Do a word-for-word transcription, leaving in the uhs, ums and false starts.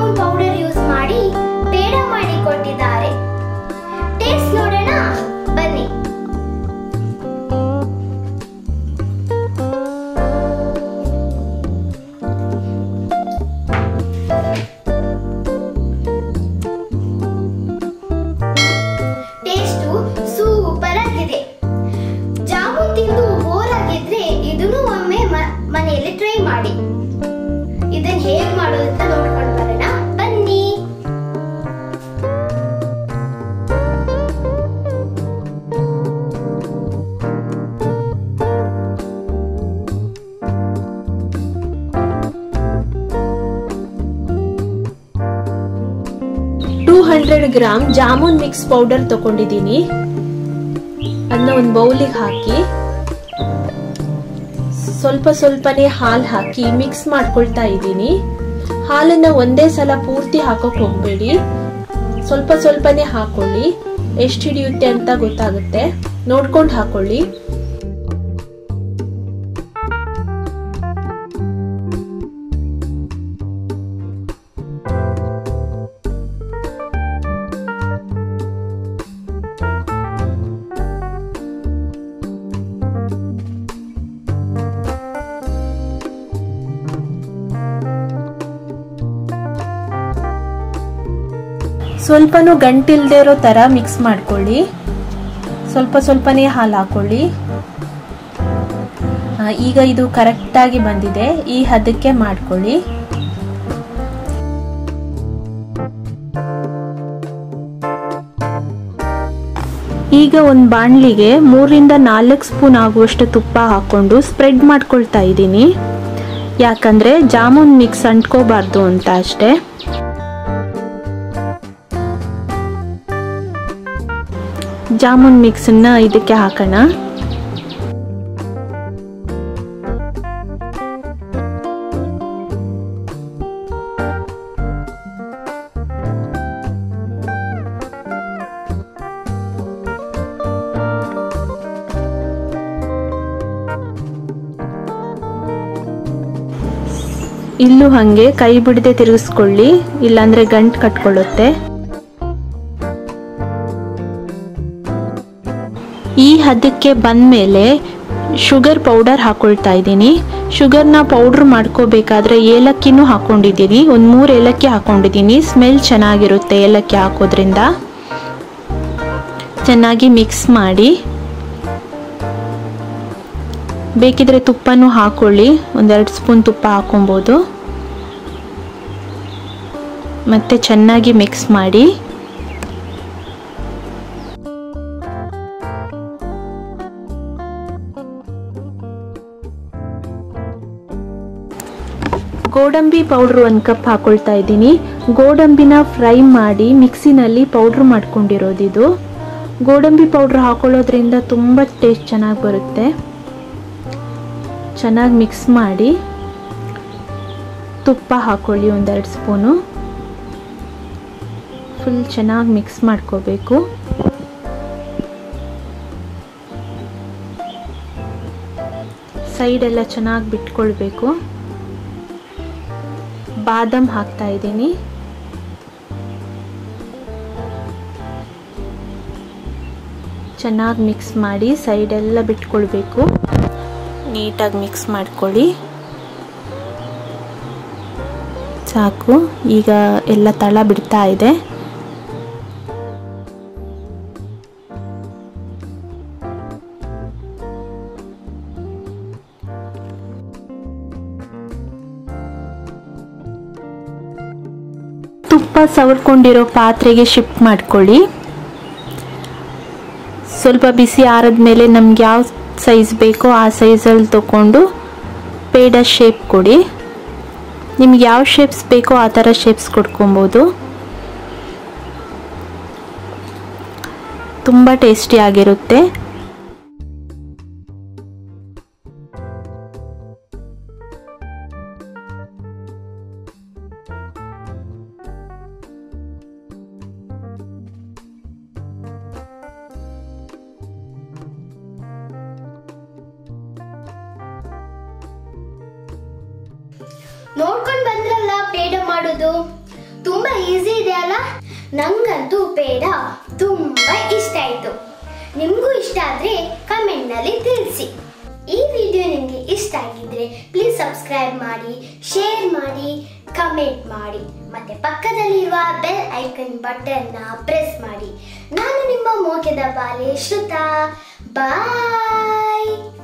Jamun powder use ಮಾಡಿ ಪೇಡ ಮಾಡಿ ಕೊಟ್ಟಿದ್ದಾರೆ. ಟೇಸ್ಟ್ ನೋಡೋಣ ಬನ್ನಿ. ಟೇಸ್ಟು ಸೂಪರ್ ಆಗಿದೆ. ಜಾಮೂನ್ ತಿಂದು ಬೋರ್ ಆಗಿದ್ರೆ ಇದನ್ನು ಒಮ್ಮೆ ಮನೆಯಲ್ಲಿ ಟ್ರೈ ಮಾಡಿ. ಇದನ್ನ ಹೇಗೆ ಮಾಡೋದು ಅಂತ ನೋಡ್ಕೊಂಡು ಬರೋಣ ಬನ್ನಿ. Two hundred gram jamun mix powder ತಗೊಂಡಿದ್ದೀನಿ. ಅದನ್ನ ಒಂದು ಬೌಲಿಗೆ ಹಾಕಿ ಸ್ವಲ್ಪ ಸ್ವಲ್ಪನೇ ಹಾಲು ಹಾಕಿ ಮಿಕ್ಸ್ ಮಾಡ್ಕೊಳ್ತಾ ಇದ್ದೀನಿ. ಹಾಲನ್ನ ಒಂದೇ ಸಲ ಪೂರ್ತಿ ಹಾಕೋಕ್ ಹೋಗ್ಬೇಡಿ, ಸ್ವಲ್ಪ ಸ್ವಲ್ಪನೇ ಹಾಕೊಳ್ಳಿ. ಎಷ್ಟು ಹಿಡಿಯುತ್ತೆ ಅಂತ ಗೊತ್ತಾಗುತ್ತೆ, ನೋಡ್ಕೊಂಡು ಹಾಕೊಳ್ಳಿ. ಸ್ವಲ್ಪನೂ ಗಂಟಿಲ್ದೇ ಇರೋ ತರ ಮಿಕ್ಸ್ ಮಾಡ್ಕೊಳ್ಳಿ. ಸ್ವಲ್ಪ ಸ್ವಲ್ಪನೇ ಹಾಲು ಹಾಕೊಳ್ಳಿ. ಈಗ ಇದು ಕರೆಕ್ಟ್ ಆಗಿ ಬಂದಿದೆ. ಈ ಹದಕ್ಕೆ ಮಾಡ್ಕೊಳ್ಳಿ. ಈಗ ಒಂದು ಬಾಣಲಿಗೆ ಮೂರರಿಂದ ನಾಲ್ಕು ಸ್ಪೂನ್ ಆಗುವಷ್ಟು ತುಪ್ಪ ಹಾಕೊಂಡು ಸ್ಪ್ರೆಡ್ ಮಾಡ್ಕೊಳ್ತಾ ಇದ್ದೀನಿ. ಯಾಕಂದ್ರೆ ಜಾಮೂನ್ ಮಿಕ್ಸ್ ಅಂಟ್ಕೋಬಾರ್ದು ಅಂತ ಅಷ್ಟೇ. ಜಾಮೂನ್ ಮಿಕ್ಸ್ ಅನ್ನ ಇದಕ್ಕೆ ಹಾಕೋಣ. ಇಲ್ಲೂ ಹಂಗೆ ಕೈ ಬಿಡದೆ ತಿರುಗಿಸ್ಕೊಳ್ಳಿ, ಇಲ್ಲಾಂದ್ರೆ ಗಂಟು ಕಟ್ಕೊಳ್ಳುತ್ತೆ. ಈ ಹದಕ್ಕೆ ಬಂದ್ಮೇಲೆ ಶುಗರ್ ಪೌಡರ್ ಹಾಕೊಳ್ತಾ ಇದ್ದೀನಿ. ಶುಗರ್ನ ಪೌಡರ್ ಮಾಡ್ಕೋಬೇಕಾದ್ರೆ ಏಲಕ್ಕಿನೂ ಹಾಕೊಂಡಿದ್ದೀನಿ. ಒಂದು ಮೂರು ಏಲಕ್ಕಿ ಹಾಕೊಂಡಿದ್ದೀನಿ. ಸ್ಮೆಲ್ ಚೆನ್ನಾಗಿರುತ್ತೆ ಏಲಕ್ಕಿ ಹಾಕೋದ್ರಿಂದ. ಚೆನ್ನಾಗಿ ಮಿಕ್ಸ್ ಮಾಡಿ. ಬೇಕಿದ್ರೆ ತುಪ್ಪನೂ ಹಾಕೊಳ್ಳಿ, ಒಂದೆರಡು ಸ್ಪೂನ್ ತುಪ್ಪ ಹಾಕೊಬೋದು. ಮತ್ತೆ ಚೆನ್ನಾಗಿ ಮಿಕ್ಸ್ ಮಾಡಿ. ಗೋಡಂಬಿ ಪೌಡ್ರ್ ಒಂದು ಕಪ್ ಹಾಕೊಳ್ತಾ ಇದ್ದೀನಿ. ಗೋಡಂಬಿನ ಫ್ರೈ ಮಾಡಿ ಮಿಕ್ಸಿನಲ್ಲಿ ಪೌಡ್ರ್ ಮಾಡ್ಕೊಂಡಿರೋದಿದು. ಗೋಡಂಬಿ ಪೌಡ್ರ್ ಹಾಕೊಳ್ಳೋದ್ರಿಂದ ತುಂಬ ಟೇಸ್ಟ್ ಚೆನ್ನಾಗಿ ಬರುತ್ತೆ. ಚೆನ್ನಾಗಿ ಮಿಕ್ಸ್ ಮಾಡಿ. ತುಪ್ಪ ಹಾಕೊಳ್ಳಿ ಒಂದೆರಡು ಸ್ಪೂನು. ಫುಲ್ ಚೆನ್ನಾಗಿ ಮಿಕ್ಸ್ ಮಾಡ್ಕೋಬೇಕು. ಸೈಡೆಲ್ಲ ಚೆನ್ನಾಗಿ ಬಿಟ್ಕೊಳ್ಬೇಕು. ಬಾದಾಮ್ ಹಾಕ್ತಾ ಇದ್ದೀನಿ. ಚೆನ್ನಾಗಿ ಮಿಕ್ಸ್ ಮಾಡಿ ಸೈಡೆಲ್ಲ ಬಿಟ್ಕೊಳ್ಬೇಕು. ನೀಟಾಗಿ ಮಿಕ್ಸ್ ಮಾಡ್ಕೊಳ್ಳಿ. ಸಾಕು. ಈಗ ಎಲ್ಲ ತಳ ಬಿಡ್ತಾ ಇದೆ. ತುಪ್ಪ ಸವರ್ಕೊಂಡಿರೋ ಪಾತ್ರೆಗೆ ಶಿಫ್ಟ್ ಮಾಡ್ಕೊಳ್ಳಿ. ಸ್ವಲ್ಪ ಬಿಸಿ ಆರಿದ್ಮೇಲೆ ನಮ್ಗೆ ಯಾವ ಸೈಜ್ ಬೇಕೋ ಆ ಸೈಜಲ್ಲಿ ತಗೊಂಡು ಪೇಡ ಶೇಪ್ ಕೊಡಿ. ನಿಮ್ಗೆ ಯಾವ ಶೇಪ್ಸ್ ಬೇಕೋ ಆ ಥರ ಶೇಪ್ಸ್ ಕೊಡ್ಕೊಬೋದು. ತುಂಬ ಟೇಸ್ಟಿಯಾಗಿರುತ್ತೆ. ನೋಡ್ಕೊಂಡು ಬಂದ್ರಲ್ಲ ಪೇಡ ಮಾಡೋದು. ತುಂಬಾ ಈಸಿ ಇದೆ ಅಲ್ಲ. ನಂಗಂತೂ ಪೇಡ ತುಂಬಾ ಇಷ್ಟ ಆಯ್ತು. ನಿಮ್ಗೂ ಇಷ್ಟ ಆದ್ರೆ ಕಮೆಂಟ್ ನಲ್ಲಿ ತಿಳಿಸಿ. ಈ ವಿಡಿಯೋ ನಿಮ್ಗೆ ಇಷ್ಟ ಆಗಿದ್ರೆ ಪ್ಲೀಸ್ ಸಬ್ಸ್ಕ್ರೈಬ್ ಮಾಡಿ, ಶೇರ್ ಮಾಡಿ, ಕಮೆಂಟ್ ಮಾಡಿ, ಮತ್ತೆ ಪಕ್ಕದಲ್ಲಿರುವ ಬೆಲ್ ಐಕನ್ ಬಟನ್ ನ ಪ್ರೆಸ್ ಮಾಡಿ. ನಾನು ನಿಮ್ಮ ಮೋಕೆದ ಬಾಲೆ ಶ್ರುತಾ. ಬಾಯ್.